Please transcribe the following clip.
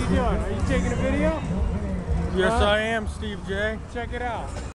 doing? Are you taking a video? Yes, I am, Steve J. Check it out.